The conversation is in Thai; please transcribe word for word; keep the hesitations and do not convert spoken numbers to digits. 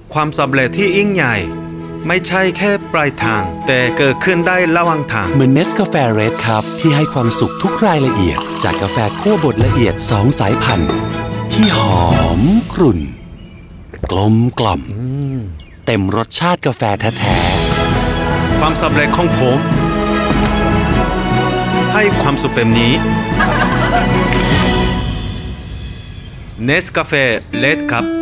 ความสำเร็จที่ยิ่งใหญ่ไม่ใช่แค่ปลายทางแต่เกิดขึ้นได้ระหว่างทางเหมือนเนสกาแฟเรดครับที่ให้ความสุขทุกรายละเอียดจากกาแฟคั่วบดละเอียดสองสายพันธุ์ที่หอมกรุ่นกลมกล่อมเต็มรสชาติกาแฟแท้ๆความสำเร็จของผมให้ความสุขแบบนี้เนสกาแฟเรดครับ